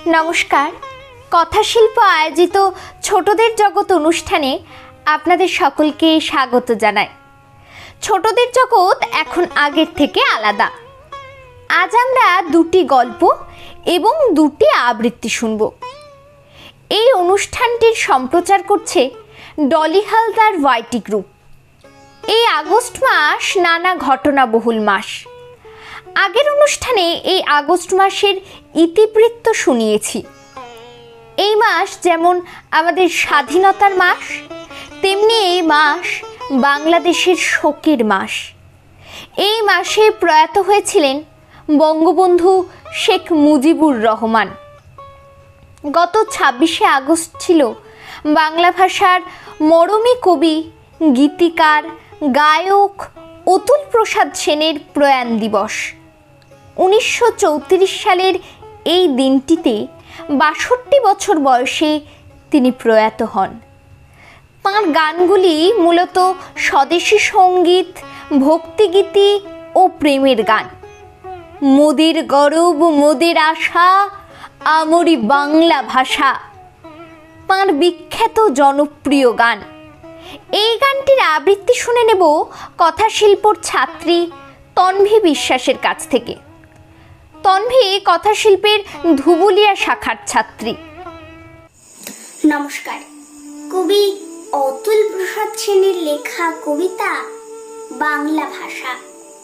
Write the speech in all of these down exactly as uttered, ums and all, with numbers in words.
নমস্কার, কথাশিল্প আয়োজিত ছোটদের জগৎ অনুষ্ঠানে আপনাদের সকলকে স্বাগত জানাই। ছোটদের জগৎ এখন আগের থেকে আলাদা। আজ আমরা দুটি গল্প এবং দুটি আবৃত্তি শুনব। এই অনুষ্ঠানটির সম্প্রচার করছে ডলি হালদার ওয়াইটি গ্রুপ। এই আগস্ট মাস নানা ঘটনাবহুল মাস। আগের অনুষ্ঠানে এই আগস্ট মাসের ইতিবৃত্ত শুনিয়েছি। এই মাস যেমন আমাদের স্বাধীনতার মাস, তেমনি এই মাস বাংলাদেশের শোকের মাস। এই মাসে প্রয়াত হয়েছিলেন বঙ্গবন্ধু শেখ মুজিবুর রহমান। গত ছাব্বিশে আগস্ট ছিল বাংলা ভাষার মরমী কবি, গীতিকার, গায়ক অতুল প্রসাদ সেনের প্রয়াণ দিবস। উনিশশো চৌত্রিশ সালের এই দিনটিতে বাষট্টি বছর বয়সে তিনি প্রয়াত হন। তাঁর গানগুলি মূলত স্বদেশী সঙ্গীত, ভক্তিগীতি ও প্রেমের গান। মোদের গরব মোদের আশা, আমরি বাংলা ভাষা তাঁর বিখ্যাত জনপ্রিয় গান। এই গানটির আবৃত্তি শুনে নেব কথাশিল্পর ছাত্রী তন্ভী বিশ্বাসের কাছ থেকে। তন্ভী কথাশিল্পের ধুবুলিয়া শাখার ছাত্রী। নমস্কার। কবি অতুল প্রসাদ সেনের লেখা কবিতা বাংলা ভাষা।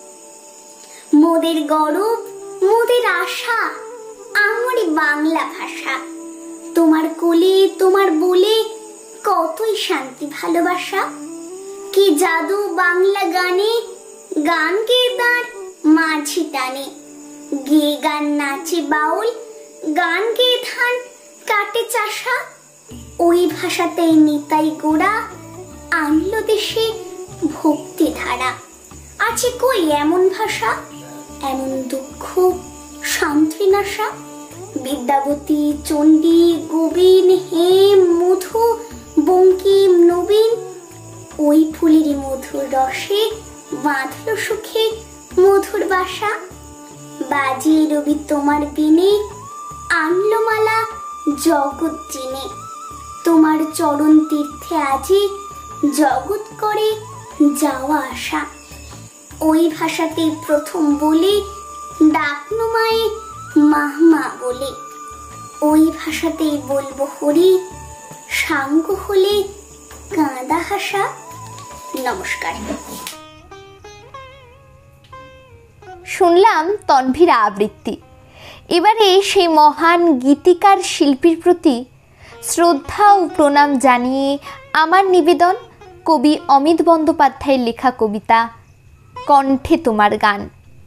মোদের গরব মোদের আশা, আমারই বাংলা ভাষা। তোমার কোলে তোমার বলে কতই শান্তি ভালোবাসা। কি জাদু বাংলা গানে, গান গেয়ে তার মাঝি টানে। গেয়ে গান নাচে বাউল, গান গেয়ে ধান কাটে চাষা। ওই ভাষাতেই নিতাই গোড়া, আনলো দেশে ভক্তি ধারা। আছে কই এমন ভাষা, এমন দুঃখ সান্ত্বনাশা। বিদ্যাবতী, চণ্ডী, গোবিন, হেম, মধু, বঙ্কিম, নবীন। ওই ফুলেরই মধুর রসে বাঁধলো সুখে মধুর বাসা। বাজিয়ে রবি তোমার বিনে, আনলো মালা জগৎ চিনে। তোমার চরণ তীর্থে আজি জগৎ করে যাওয়া আসা। ওই ভাষাতে প্রথম বলে ডাকনো মায়ে মাহমা বলে। ওই ভাষাতেই বলবো হরি, সাঙ্গ হলে কাঁদা হাসা। নমস্কার। শুনলাম তন্ভীর আবৃত্তি। এবারে সেই মহান গীতিকার শিল্পীর প্রতি শ্রদ্ধা ও প্রণাম জানিয়ে আমার নিবেদন কবি অমিত বন্দ্যোপাধ্যায়ের লেখা কবিতা কণ্ঠে তোমার গান।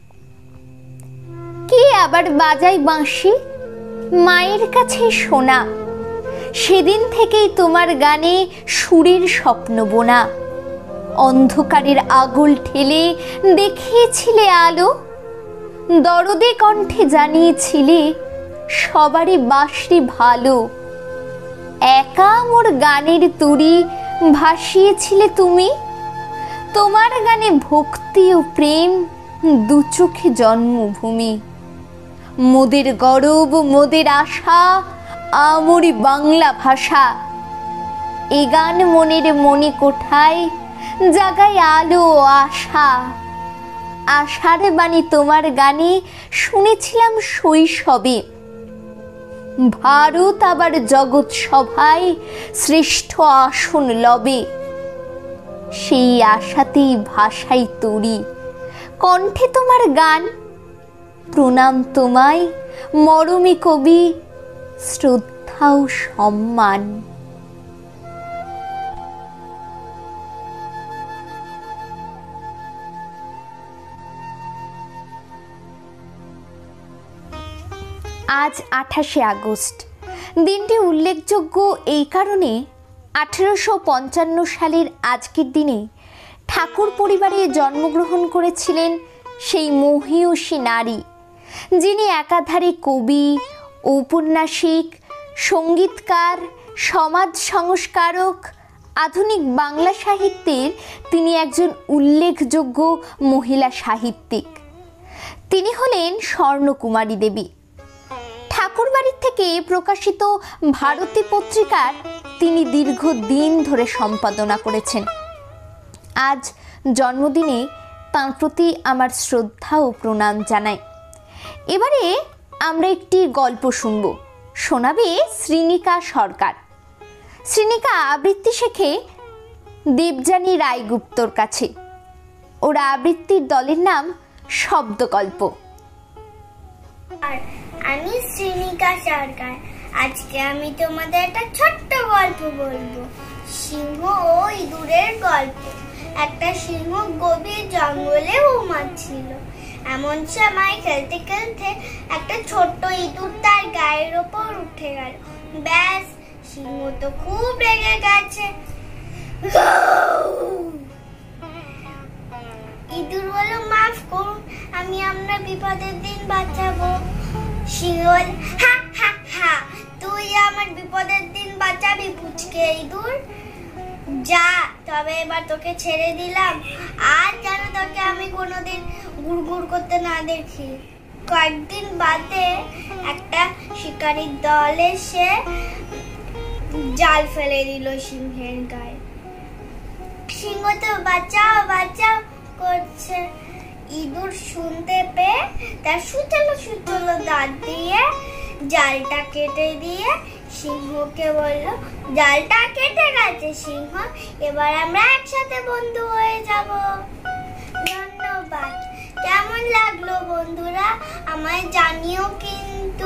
কে আবার বাজাই বাঁশি, মায়ের কাছে শোনা। সেদিন থেকেই তোমার গানে সুরের স্বপ্ন বোনা। অন্ধকারের আগল ঠেলে দেখিয়েছিলে আলো। দরদে কণ্ঠে জানিয়েছিলে সবারই বাঁশরি ভালো। একা মোর গানের তুড়ি ভাসিয়েছিলে তুমি। তোমার গানে ভক্তি ও প্রেম দু চোখে জন্মভূমি। মোদের গরব মোদের আশা, আমরি বাংলা ভাষা। এ গান মনের মনে কোঠায় জাগায় আলো ও আশা। আশার বাণী তোমার গানে শুনেছিলাম শৈশবে। ভারত আবার জগৎ সভায় শ্রেষ্ঠ আসন লবে। সেই আশাতেই ভাষাই তরি কণ্ঠে তোমার গান। প্রণাম তোমায় মরমী কবি, শ্রদ্ধা ও সম্মান। আজ আঠাশে আগস্ট। দিনটি উল্লেখযোগ্য এই কারণে আঠেরোশো পঞ্চান্ন সালের আজকের দিনে ঠাকুর পরিবারে জন্মগ্রহণ করেছিলেন সেই মহীয়সী নারী, যিনি একাধারে কবি, ঔপন্যাসিক, সঙ্গীতকার, সমাজ সংস্কারক, আধুনিক বাংলা সাহিত্যের তিনি একজন উল্লেখযোগ্য মহিলা সাহিত্যিক। তিনি হলেন স্বর্ণকুমারী দেবী। ঠাকুরবাড়ির থেকে থেকে প্রকাশিত ভারতী পত্রিকার তিনি দীর্ঘদিন ধরে সম্পাদনা করেছেন। আজ জন্মদিনে তাঁর প্রতি আমার শ্রদ্ধা ও প্রণাম জানাই। এবারে আমরা একটি গল্প শুনব, শোনাবে শ্রীনিকা সরকার। শ্রীনিকা আবৃত্তি শেখে দেবযানী রায়গুপ্তর কাছে। ওর আবৃত্তির দলের নাম শব্দগল্প। আমি শ্রীনিকা সরকার। আজকে আমি তোমাদের একটা ছোট্ট গল্প বলবো, সিংহ ও ইঁদুরের গল্প। একটা সিংহ গভীর জঙ্গলে ঘুমাচ্ছিল। এমন সময় খেলতে খেলতে একটা ছোট্ট ইঁদুর তার গায়ের ওপর উঠে গেল। ব্যাস, সিংহ তো খুব রেগে গেছে। ইঁদুর বলল, মাফ করুন, আমি আপনার বিপদের দিন বাঁচাবো। সিংহ বলল, হা হা হা, তুই আমার বিপদের দিন বাঁচাবি পুচকে ইঁদুর? যা, তবে এবার তোকে ছেড়ে দিলাম, আর যেন তোকে আমি কোনোদিন গুড়গুড় করতে না দেখি। কয়েকদিন বাদে একটা শিকারীর দল এসে জাল ফেলে দিল সিংহের গায়ে। সিংহ তো বাঁচাও বাঁচাও করছে। ইঁদুর শুনতে পেয়ে তার সুচালো সুচালো দাঁত দিয়ে জালটা কেটে দিয়ে সিংহকে বলল, জালটা কেটে গেছে সিংহ, এবার আমরা একসাথে বন্ধু হয়ে যাব। ধন্যবাদ। কেমন লাগলো বন্ধুরা, আমায় জানিও কিন্তু।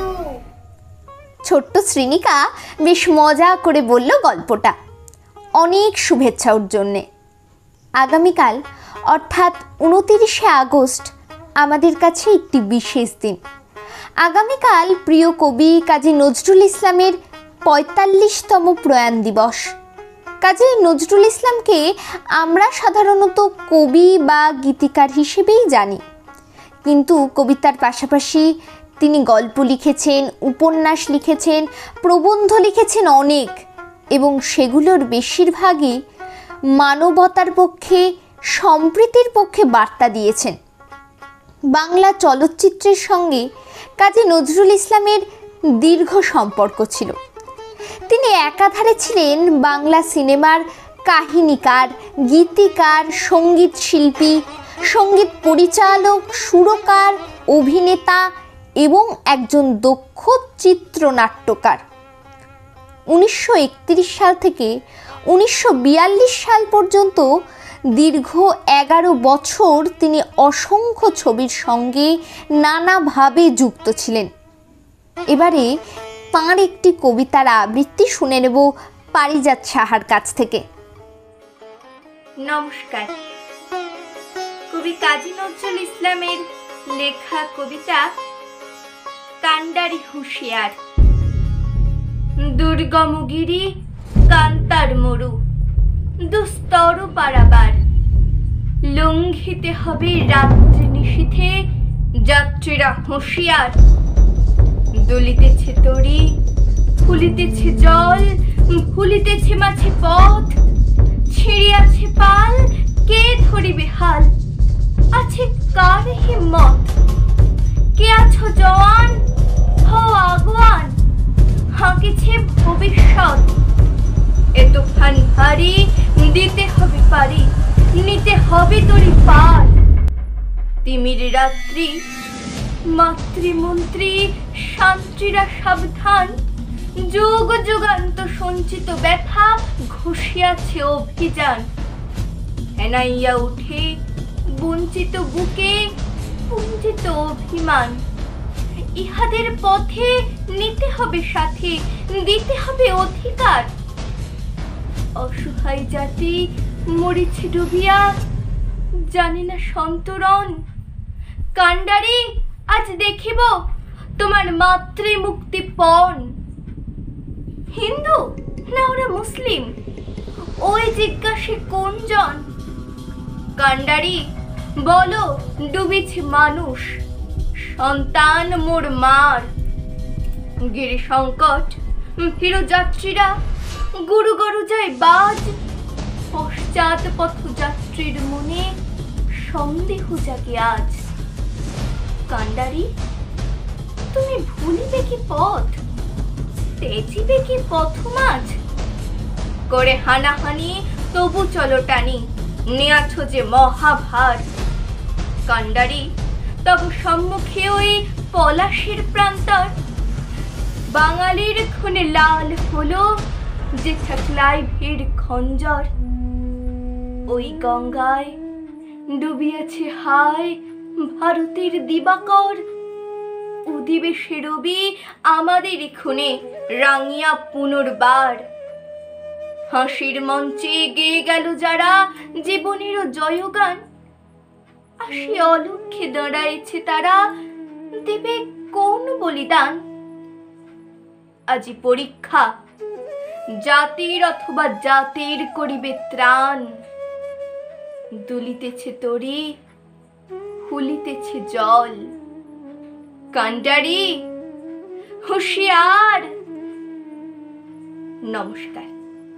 ছোট্ট শ্রীনিকা বেশ মজা করে বলল গল্পটা। অনেক শুভেচ্ছা ওর জন্যে। আগামীকাল অর্থাৎ উনতিরিশে আগস্ট আমাদের কাছে একটি বিশেষ দিন। আগামীকাল প্রিয় কবি কাজী নজরুল ইসলামের পঁয়তাল্লিশতম প্রয়াণ দিবস। কাজী নজরুল ইসলামকে আমরা সাধারণত কবি বা গীতিকার হিসেবেই জানি, কিন্তু কবিতার পাশাপাশি তিনি গল্প লিখেছেন, উপন্যাস লিখেছেন, প্রবন্ধ লিখেছেন অনেক, এবং সেগুলোর বেশিরভাগই মানবতার পক্ষে, সম্প্রীতির পক্ষে বার্তা দিয়েছেন। বাংলা চলচ্চিত্রের সঙ্গে কাজী নজরুল ইসলামের দীর্ঘ সম্পর্ক ছিল। তিনি একাধারে ছিলেন বাংলা সিনেমার কাহিনীকার, গীতিকার, সঙ্গীত শিল্পী, সঙ্গীত পরিচালক, সুরকার, অভিনেতা এবং একজন দক্ষ চিত্রনাট্যকার। উনিশশো একত্রিশ সাল থেকে উনিশশো বিয়াল্লিশ সাল পর্যন্ত দীর্ঘ এগারো বছর তিনি অসংখ্য ছবির সঙ্গে নানাভাবে যুক্ত ছিলেন। এবারে তাঁর একটি কবিতার আবৃত্তি শুনে নেব পারিজাত সাহার কাছ থেকে। নমস্কার। কবি কাজী নজরুল ইসলামের লেখা কবিতা কান্ডারি হুঁশিয়ার। দুর্গম গিরি কান্তার মরু, দুস্তর পারাবার, লঙ্ঘিতে হবে রাত্রি নিশীথে, যাত্রীরা হুঁশিয়ার। দলিতেছে তরি, ফুলিতেছে জল, ভুলিতেছে মাঝে পথ, ছিঁড়িয়াছে পাল, কে ধরিবে হাল? আছে কার হিম্মত? কে আছো জওয়ান, হও আগুয়ান, হাঁকিছে ভবিষ্যৎ। এ তুফান হারি, দিতে হবে পারি, নিতে হবে তরি পার। তিমির রাত্রি, মাতৃমন্ত্রী শান্তিরা সাবধান, যুগ যুগান্ত সঞ্চিত ব্যথা ঘষিয়াছে অভিযান। হেনাইয়া উঠে বঞ্চিত বুকে পুঞ্জিত অভিমান, ইহাদের পথে নিতে হবে সাথে, দিতে হবে অধিকার। অসহায় জাতি মরিছে ডুবিয়া, জানে না সন্তরণ। কান্ডারি, আজ দেখিব তোমার মাতৃ মুক্তিপণ। হিন্দু না ওরা মুসলিম, ওই জিজ্ঞাসে কোনজন? কান্ডারি, বলো ডুবিছে মানুষ, সন্তান মোর মার। গিরি সংকট, ফিরো যাত্রীরা, গুরু গরু যায় বাজ। পশ্চাৎ পথযাত্রীর মনে সন্দেহ জাগে আজ। কান্ডারি, তুমি ভুলিবে কি পথ? চেচিবে কি পথ মাঝ, করে হানাহানি তবু চলো টানি, নিয়াছ যে মহাভার। কান্ডারি তব সম্মুখে ওই পলাশের প্রান্তর, বাঙালির খুনে লাল হলো যে ঠাকলাই ভিড় খঞ্জর। ওই গঙ্গায় ডুবিয়াছে হায় ভারতের দিবাকর, উদিবে সে রবি আমাদের খুনে রাঙিয়া পুনর্বার। হাসির মঞ্চে গেয়ে গেল যারা জীবনেরও জয়গান, আসি অলক্ষ্যে দাঁড়াইছে তারা দেবে কোন বলিদান। আজি পরীক্ষা জাতির অথবা জাতির করিবে ত্রাণ, দুলিতেছে তরি হুলিতেছে জল। কান্ডারি হুঁশিয়ার। নমস্কার।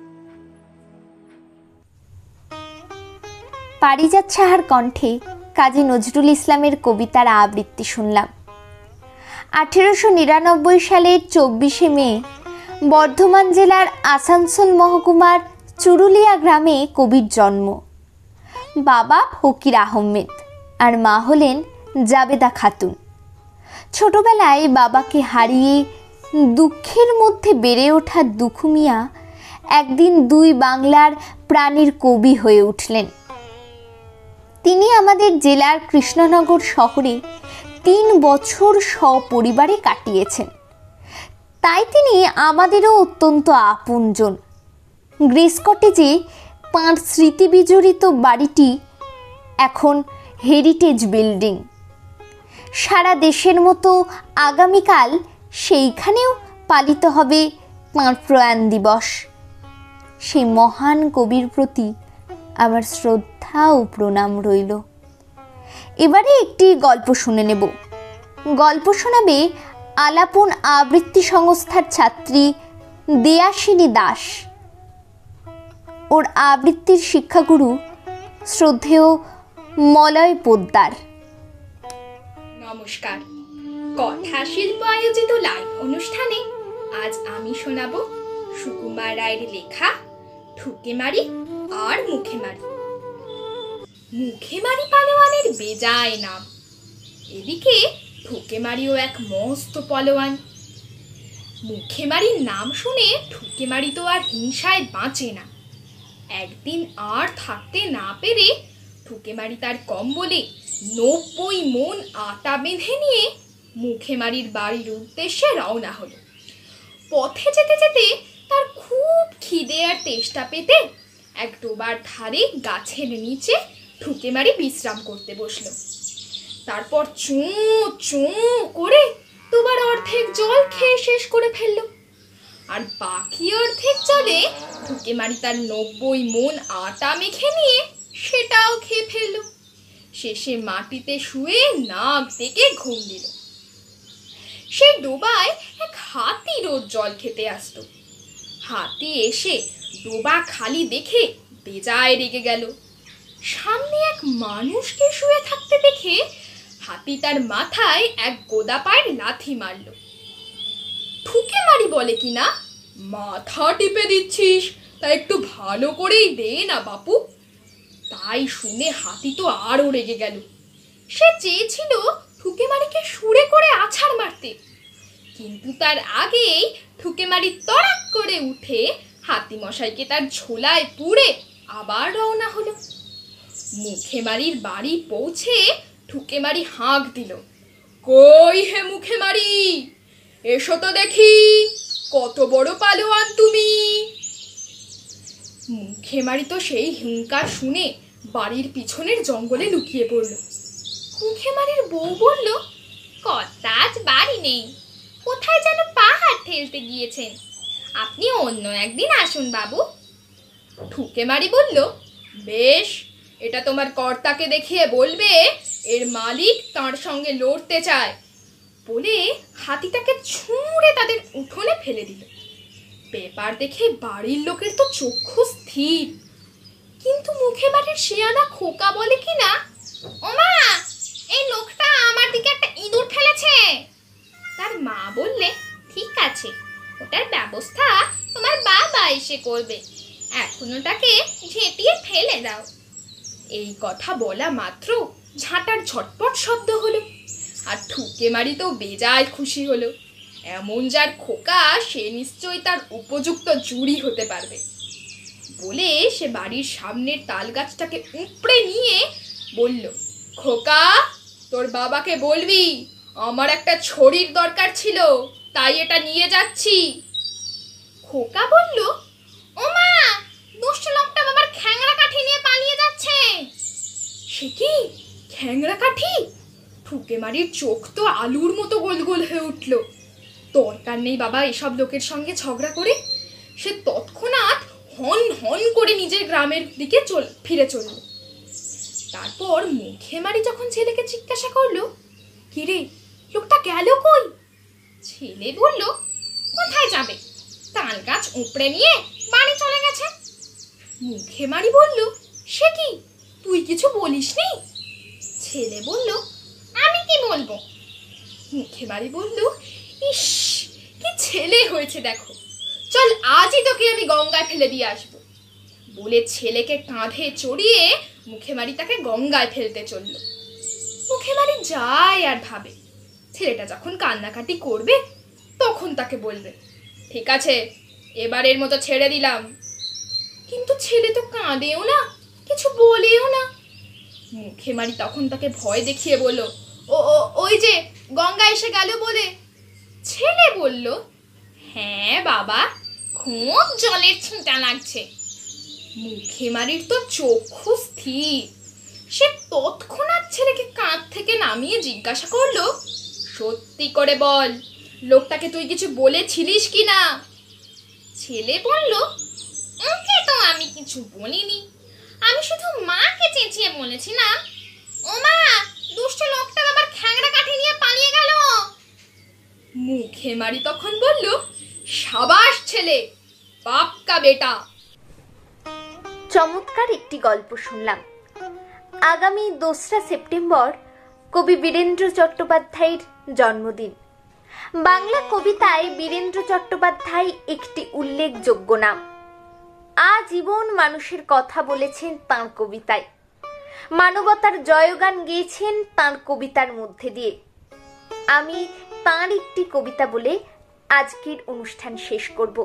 পারিজাত সাহার কণ্ঠে কাজী নজরুল ইসলামের কবিতার আবৃত্তি শুনলাম। আঠেরোশো নিরানব্বই সালের চব্বিশে মে বর্ধমান জেলার আসানসোল মহকুমার চুরুলিয়া গ্রামে কবির জন্ম। বাবা ফকির আহমেদ আর মা হলেন জাবেদা খাতুন। ছোটবেলায় বাবাকে হারিয়ে দুঃখের মধ্যে বেড়ে ওঠা দুখু মিয়া একদিন দুই বাংলার প্রাণীর কবি হয়ে উঠলেন। তিনি আমাদের জেলার কৃষ্ণনগর শহরে তিন বছর সপরিবারে কাটিয়েছেন, তাই তিনি আমাদেরও অত্যন্ত আপনজন। গ্রেস কটেজে তাঁর স্মৃতি বিজড়িত বাড়িটি এখন হেরিটেজ বিল্ডিং। সারা দেশের মতো আগামীকাল সেইখানেও পালিত হবে তাঁর প্রয়াণ দিবস। সেই মহান কবির প্রতি আমার শ্রদ্ধা ও প্রণাম রইল। এবারে একটি গল্প শুনে নেব। গল্প শোনাবে আলাপন আবৃত্তি সংস্থার ছাত্রী দেয়াসিনী দাস। ওর আবৃত্তির শিক্ষাগুরু শ্রদ্ধেয় মলয় পোদ্দার। নমস্কার। কথা শিল্প আয়োজিত লাইভ অনুষ্ঠানে আজ আমি শোনাব সুকুমার রায়ের লেখা ঠুকেমারি আর মুখেমারি। মুখেমারি পালোয়ানের বেজায় নাম, এদিকে ঠুকেমারিও এক মস্ত পলোয়ান। মুখেমারির নাম শুনে ঠুকেমারি তো আর হিংসায় বাঁচে না। একদিন আর থাকতে না পেরে ঠুকেমারি তার কম্বলে নব্বই মন আটা বেঁধে নিয়ে মুখেমারির বাড়ির উদ্দেশ্যে রওনা হলো। পথে যেতে যেতে তার খুব খিদে আর তেষ্টা পেতে এক ডোবার ধারে গাছের নিচে ঠুকেমারি বিশ্রাম করতে বসলো। তারপর চোঁ চোঁ করে দুবার অর্ধেক জল খেয়ে শেষ করে ফেললো, আর বাকি অর্ধেক জলে ঠুকেমারি তার নব্বই মন আটা মেখে নিয়ে সেটাও খেয়ে ফেললো। শেষে মাটিতে শুয়ে নাক ডেকে ঘুম দিল। সেই ডোবায় এক হাতি রোজ জল খেতে আসতো। হাতি এসে ডোবা খালি দেখে বেজায় রেগে গেল। সামনে এক মানুষকে শুয়ে থাকতে দেখে হাতি তার মাথায় এক গোদা পায়ের লাথি মারল। ঠুকেমারি বলে কিনা, মাথা টিপে দিচ্ছিস, তা একটু ভালো করেই দে না বাপু। তাই শুনে হাতি তো আরো রেগে গেল। সে চেয়েছিল ঠুকেমারিকে সুরে করে আছাড় মারতে, কিন্তু তার আগেই ঠুকেমারি তড়াক করে উঠে হাতি মশাইকে তার ঝোলায় পুরে আবার রওনা হলো। মুখেমারির বাড়ি পৌঁছে ঠুকেমারি হাঁক দিল, কই হে মুখেমারি, এসো তো দেখি, কত বড় পালোয়ান তুমি। মুখেমারি তো সেই হুঙ্কার শুনে বাড়ির পিছনের জঙ্গলে লুকিয়ে পড়ল। মুখেমারির বউ বলল, কর্তা আজ বাড়ি নেই, কোথায় যেন পাহাড় ঠেলতে গিয়েছেন, আপনি অন্য একদিন আসুন বাবু। ঠুকেমারি বলল, বেশ, এটা তোমার কর্তাকে দেখিয়ে বলবে এর মালিক তার সঙ্গে লড়তে চায়, বলে হাতিটাকে ছুঁড়ে তাদের উঠোনে ফেলে দিল। ব্যাপার দেখে বাড়ির লোকের তো চক্ষু স্থির, কিন্তু মুখেমারির শিয়ানা খোকা বলে কিনা, ওমা, এই লোকটা আমার দিকে একটা ইঁদুর ফেলেছে। তার মা বললে, ঠিক আছে, ওটার ব্যবস্থা তোমার বাবা এসে করবে, এখন ওটাকে ঝেঁটিয়ে ফেলে দাও। এই কথা বলা মাত্র ঝাঁটার ঝটপট শব্দ হলো, আর ঠুকে মারি তো বেজায় খুশি হলো। এমন যার খোকা সে নিশ্চয়ই তার উপযুক্ত জুড়ি হতে পারবে বলে সে বাড়ির সামনের তাল গাছটাকে উপড়ে নিয়ে বলল, খোকা, তোর বাবাকে বলবি আমার একটা ছড়ির দরকার ছিল, তাই এটা নিয়ে যাচ্ছি। খোকা বলল, ও মা, দুষ্ট লোকটা বাবার খ্যাংরা কাঠি নিয়ে পালিয়ে যাচ্ছে। সে কি খ্যাংরা কাঠি? ঠুকে মারির চোখ তো আলুর মতো গোল গোল হয়ে উঠল। দরকার নেই বাবা এসব লোকের সঙ্গে ঝগড়া করে। সে তৎক্ষণাৎ হন হন করে নিজের গ্রামের দিকে চল ফিরে চলল। তারপর মুখে মারি যখন ছেলেকে জিজ্ঞাসা করলো, কিরে, লোকটা গেল কই? ছেলে বলল, কোথায় যাবে, তাল গাছ উপড়ে নিয়ে বাড়ি চলে গেছে। মুখে মারি বলল, সে কি, তুই কিছু বলিসনি? ছেলে বলল, আমি কি বলবো? মুখে মারি বলল, ইস, কি ছেলে হয়েছে দেখো, চল আজই তোকে আমি গঙ্গায় ফেলে দিয়ে আসবো বলে ছেলেকে কাঁধে চড়িয়ে মুখে মারি তাকে গঙ্গায় ফেলতে চলল। মুখে মারি যায় আর ভাবে, ছেলেটা যখন কান্নাকাটি করবে তখন তাকে বলবে, ঠিক আছে, এবারের মতো ছেড়ে দিলাম। কিন্তু ছেলে তো কাঁদেও না, কিছু বলেও না। মুখে মারি তখন তাকে ভয় দেখিয়ে বলল, ও ওই যে গঙ্গা এসে গেল বলে। ছেলে বলল, হ্যাঁ বাবা, খুব জলের ছিটা লাগছে। মুখে মারির তো চক্ষু স্থির। সে তৎক্ষণাৎ ছেলেকে কাঁধ থেকে নামিয়ে জিজ্ঞাসা করলো, সত্যি করে বল, লোকটাকে তুই কিছু বলেছিলিস কি না? ছেলে বলল, ওকে তো আমি কিছু বলিনি, আমি শুধু মাকে চেঁচিয়ে বলেছিলাম, ও মা, দুষ্ট লোকটা আবার খ্যাংরা কাঠি নিয়ে পালিয়ে গেল। মুখে মারি তখন বলল, সাবাস ছেলে, পাক্কা বেটা। চমৎকার একটি গল্প শুনলাম। আগামী দোসরা সেপ্টেম্বর কবি বীরেন্দ্র চট্টোপাধ্যায়ের জন্মদিন। বাংলা কবিতায় বীরেন্দ্র চট্টোপাধ্যায় একটি উল্লেখযোগ্য নাম। আজীবন মানুষের কথা বলেছেন তাঁর কবিতায়, মানবতার জয়গান গেয়েছেন তাঁর কবিতার মধ্যে দিয়ে। আমি তাঁর একটি কবিতা বলে আজকের অনুষ্ঠান শেষ করব।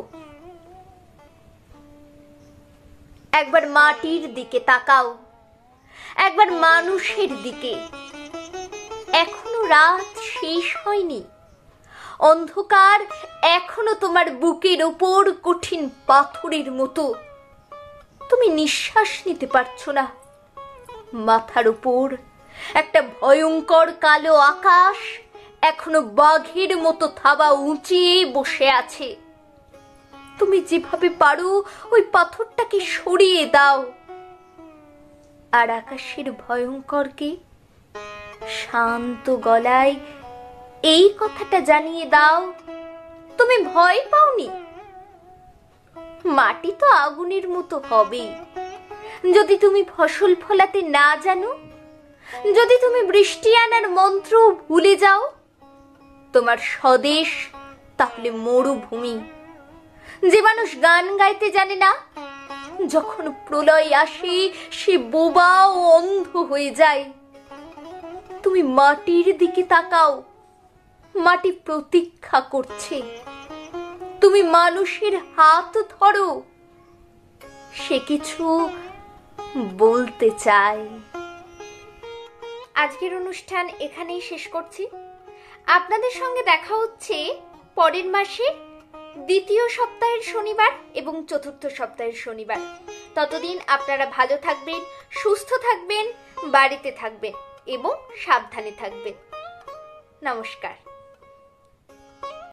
একবার মাটির দিকে তাকাও, একবার মানুষের দিকে, এখনো রাত শেষ হয়নি, অন্ধকার এখনো তোমার বুকের ওপর কঠিন পাথরের মতো, তুমি নিঃশ্বাস নিতে পারছো না। মাথার উপর একটা ভয়ঙ্কর কালো আকাশ এখনো বাঘের মতো থাবা উঁচিয়ে বসে আছে। তুমি যেভাবে পারো ওই পাথরটাকে সরিয়ে দাও, আর আকাশের ভয়ঙ্করকে শান্ত গলায় এই কথাটা জানিয়ে দাও, তুমি ভয় পাওনি। মাটি তো আগুনের মতো হবে যদি তুমি ফসল ফলাতে না জানো, যদি তুমি বৃষ্টি আনার মন্ত্র ভুলে যাও। তোমার স্বদেশ তাহলে মরুভূমি। যে মানুষ গান গাইতে জানে না, যখন প্রলয় আসে সে বোবা ও অন্ধ হয়ে যায়। তুমি মাটির দিকে তাকাও, মাটি প্রতীক্ষা করছে। তুমি মানুষের হাত ধরো, সে কিছু বলতে চায়। আজকের অনুষ্ঠান এখানেই শেষ করছি। আপনাদের সঙ্গে দেখা হচ্ছে পরের মাসে দ্বিতীয় সপ্তাহের শনিবার এবং চতুর্থ সপ্তাহের শনিবার। ততদিন আপনারা ভালো থাকবেন, সুস্থ থাকবেন, বাড়িতে থাকবেন এবং সাবধানে থাকবেন। নমস্কার।